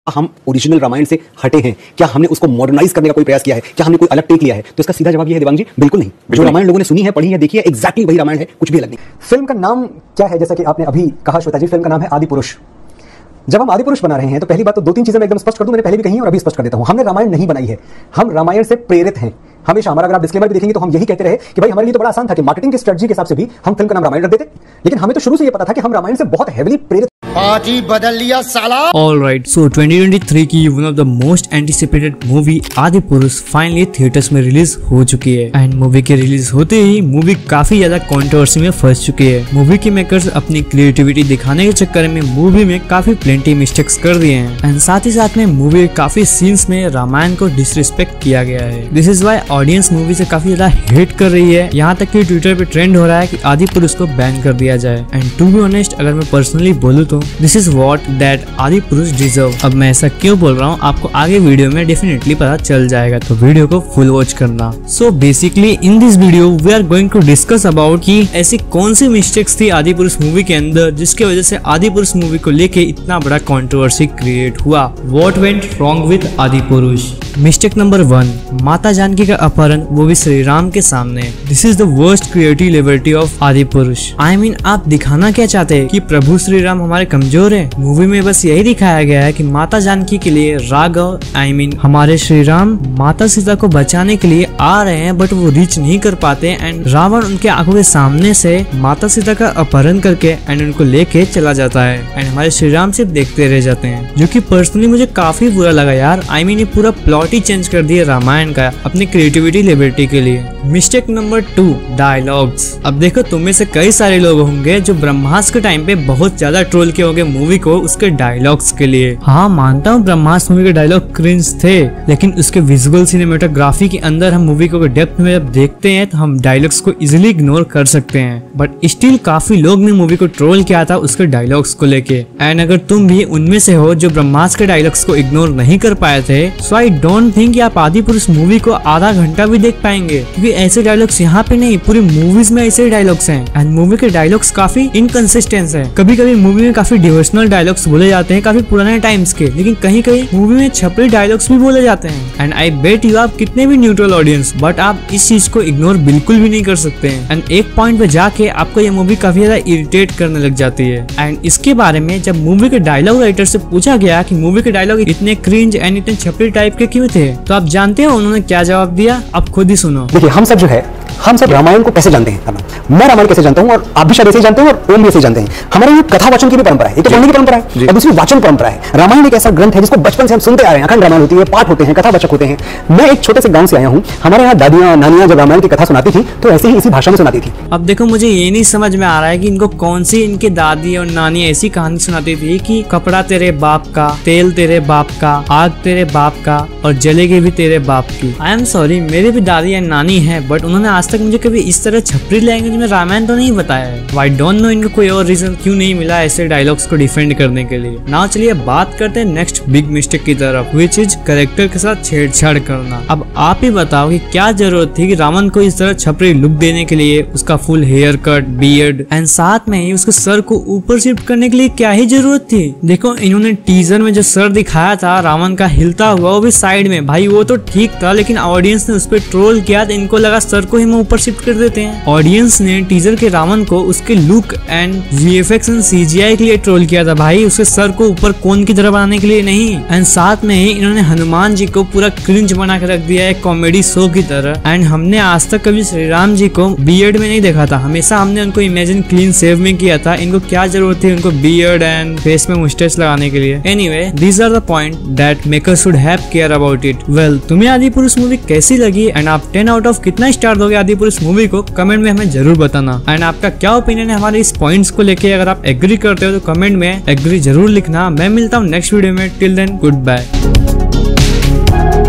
हम ओरिजिनल रामायण से हटे हैं? क्या हमने उसको मॉडर्नाइज करने का कोई प्रयास किया है? क्या हमने कोई अलग टेक लिया है? तो इसका सीधा जवाब ये है देवांग जी, बिल्कुल नहीं। जो रामायण लोगों ने सुनी है, पढ़ी है, देखी है, एग्जैक्टली वही रामायण है, कुछ भी अलग नहीं। फिल्म का नाम क्या है? जैसा कि आपने अभी कहा श्वेता जी, फिल्म का नाम है आदि पुरुष। जब हम आदि पुरुष बना रहे हैं तो पहली बात तो दो तीन चीजें मैं एकदम स्पष्ट कर दूं, मैंने पहले भी कही और अभी स्पष्ट कर देता हूं। हमने रामायण नहीं बनाई है, हम रामायण से प्रेरित हैं। हमेशा हमारा अगर आप डिस्क्लेमर भी देखेंगे तो हम यही कहते रहे कि भाई हमारे लिए तो बड़ा आसान था कि मार्केटिंग की स्ट्रेटजी के हिसाब से भी हम फिल्म का नाम रामायण रख देते, लेकिन हमें तो शुरू से ये पता था कि हम रामायण से बहुत हेवीली प्रेरित। पार्टी बदल लिया साला। Alright, so 2023 की one of the most anticipated movie Adipurush finally theatres में रिलीज हो चुकी है। एंड मूवी के रिलीज होते ही मूवी काफी ज्यादा कंट्रोवर्सी में फंस चुकी है। मूवी के मेकर्स अपनी क्रिएटिविटी दिखाने के चक्कर में मूवी में काफी प्लेंटी मिस्टेक्स कर दिए हैं। एंड साथ ही साथ में मूवी के काफी सीन्स में रामायण को डिसरिस्पेक्ट किया गया है। This is why audience movie से काफी ज्यादा हेट कर रही है। यहाँ तक कि ट्विटर पे ट्रेंड हो रहा है कि आदि पुरुष को बैन कर दिया जाए। एंड टू बी ऑनेस्ट, अगर मैं पर्सनली बोलूँ तो दिस इज वॉट दैट आदि पुरुष डिजर्व। अब मैं ऐसा क्यों बोल रहा हूँ आपको आगे वीडियो में डेफिनेटली पता चल जाएगा, तो वीडियो को फुल वॉच करना। So basically in this video we are going to discuss about कि ऐसी कौन सी मिस्टेक्स थी आदि पुरुष मूवी के अंदर जिसके वजह से आदि पुरुष मूवी को लेके इतना बड़ा कंट्रोवर्सी क्रिएट हुआ। What went wrong with Adipurush. Mistake number 1, माता जानकी का अपहरण, वो भी श्री राम के सामने। This is the worst creative liberty of Adipurush. I mean आप दिखाना क्या चाहते हैं कि प्रभु श्री राम हमारे कमजोर है? मूवी में बस यही दिखाया गया है कि माता जानकी के लिए राघव हमारे श्री राम माता सीता को बचाने के लिए आ रहे हैं, बट वो रीच नहीं कर पाते एंड रावण उनके आंखों के सामने से माता सीता का अपहरण करके एंड उनको लेके चला जाता है एंड हमारे श्री राम सिर्फ देखते रह जाते हैं, जो कि पर्सनली मुझे काफी बुरा लगा यार। ये पूरा प्लॉट ही चेंज कर दिया रामायण का अपनी क्रिएटिविटी लिबर्टी के लिए। Mistake number 2, dialogues. अब देखो, तुम में से कई सारे लोग होंगे जो ब्रह्मास्त्र के टाइम पे बहुत ज्यादा ट्रोल किए होंगे मूवी को उसके डायलॉग्स के लिए। हाँ, मानता हूँ ब्रह्मास्त्र मूवी के डायलॉग क्रिंज थे, लेकिन उसके विजुअल सिनेमेटोग्राफी के अंदर हम मूवी को डेप्थ में जब देखते हैं तो हम डायलॉग्स को इजिली इग्नोर कर सकते हैं। बट स्टिल काफी लोग ने मूवी को ट्रोल किया था उसके डायलॉग्स को लेके। एंड अगर तुम भी उनमें से हो जो ब्रह्मास्त्र के डायलॉग्स को इग्नोर नहीं कर पाए थे, सो आई डोंट थिंक आप आदि पुरुष मूवी को आधा घंटा भी देख पाएंगे, क्योंकि ऐसे डायलॉग्स यहाँ पे नहीं, पूरी मूवीज में ऐसे डायलॉग्स हैं। एंड मूवी के डायलॉग्स काफी इनकंसिस्टेंट है। कभी कभी मूवी में काफी डिवोशनल डायलॉग्स बोले जाते हैं काफी पुराने टाइम्स के, लेकिन कहीं कहीं मूवी में छपरी डायलॉग्स भी बोले जाते हैं। एंड आई बेट यू आप कितने भी न्यूट्रल ऑडियंस, बट आप इस चीज को इग्नोर बिल्कुल भी नहीं कर सकते हैं। एंड एक पॉइंट पे जाके आपको ये मूवी काफी ज्यादा इरिटेट करने लग जाती है। एंड इसके बारे में जब मूवी के डायलॉग राइटर से पूछा गया कि मूवी के डायलॉग इतने क्रिंज एंड इतने छपरी टाइप के क्यों थे, तो आप जानते हो उन्होंने क्या जवाब दिया? आप खुद ही सुनो। देखिए, हम सब जो है, हम सब रामायण को कैसे जानते हैं? मैं रामायण कैसे जानता हूँ और आप भी शायद ऐसे ही जानते हैं और ओम भी ऐसे जानते हैं। हमारे ये कथा वाचन की भी परंपरा है, एक तो पढ़ने की परंपरा है और दूसरी वाचन परंपरा है। रामायण एक ऐसा ग्रंथ है जिसको बचपन से हम सुनते आ रहे हैं। अखंड रामायण होती है, पाठ होते हैं, कथावाचक होते हैं। मैं एक छोटे से गांव से आया हूँ। हमारे यहाँ दादियां नानियां जब रामायण की कथा सुनाती थी तो ऐसे ही इसी भाषा में सुनाती थी। अब देखो, मुझे ये नहीं समझ में आ रहा है कि इनको कौन सी इनकी दादी और नानी ऐसी कहानी सुनाती थी कि कपड़ा तेरे बाप का, तेल तेरे बाप का, आग तेरे बाप का और जलेगी भी तेरे बाप की। आई एम सॉरी, मेरी भी दादी या नानी है, बट उन्होंने आज तक मुझे कभी इस तरह छपरी लैंग्वेज में रामायण तो नहीं बताया है। आई डोंट नो इनको कोई और रीजन क्यों नहीं मिला ऐसे डायलॉग्स को डिफेंड करने के लिए। नाउ चलिए बात करते हैं नेक्स्ट बिग मिस्टेक की तरफ, व्हिच इज कैरेक्टर के साथ छेड़छाड़ करना। अब आप ही बताओ कि क्या जरूरत थी कि रावण को इस तरह छपरी लुक देने के लिए? उसका full hair cut, beard and साथ में ही उसके सर को ऊपर शिफ्ट करने के लिए क्या ही जरूरत थी? देखो, इन्होंने टीजर में जो सर दिखाया था रावण का हिलता हुआ, वो भी साइड में, भाई वो तो ठीक था, लेकिन ऑडियंस ने उस पर ट्रोल किया तो इनको लगा सर को ही हम ऊपर शिफ्ट कर देते हैं। ऑडियंस ने टीजर के रावण को उसके look and VFX and CGI के लिए ट्रोल किया था, भाई उसके सर को ऊपर कोन की तरह बनाने के लिए नहीं। एंड साथ में ही इन्होंने हनुमान जी को पूरा क्रिंज बना के रख दिया है कॉमेडी शो की तरह। एंड हमने आज तक कभी श्री राम जी को बियर्ड में नहीं देखा था, हमेशा हमने उनको इमेजिन क्लीन शेव में किया था। इनको क्या जरूरत थी उनको बियर्ड एंड फेस में मुस्टैच लगाने के लिए? Anyway, these are the point that makers should have care about it. Well, तुम्हें आदि पुरुष मूवी कैसी लगी एंड आप 10 आउट ऑफ कितना स्टार दोगे आदि पुरुष मूवी को? कमेंट में हमें जरूर बताना। एंड आपका क्या ओपिनियन है हमारे इस पॉइंट्स को लेके? अगर आप एग्री करते हो तो कमेंट में एग्री जरूर लिखना। मैं मिलता हूँ नेक्स्ट वीडियो में। Till then, good bye.